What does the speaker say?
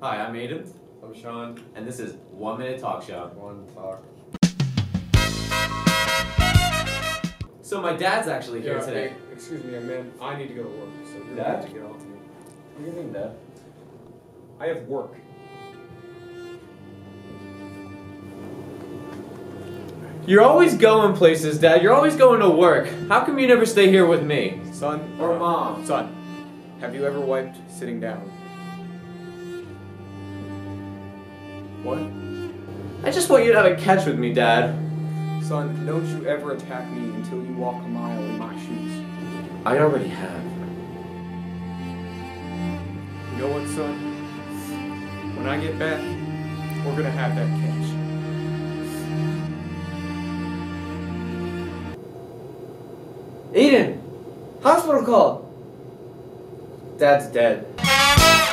Hi, I'm Aiden, I'm Sean. and this is 1 Minute Talk Show. One talk. So my dad's actually here today. Hey, excuse me, man. I need to go to work, so you're Dad? going to get on to me. What do you mean, Dad? I have work. You're always going places, Dad. You're always going to work. How come you never stay here with me? Son. Or Mom? Son, have you ever wiped sitting down? What? I just want you to have a catch with me, Dad. Son, don't you ever attack me until you walk a mile in my shoes. I already have. You know what, son? When I get back, we're gonna have that catch. Aiden! Hospital call! Dad's dead.